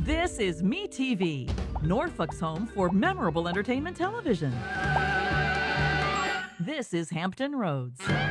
This is METV, Norfolk's home for memorable entertainment television. This is Hampton Roads.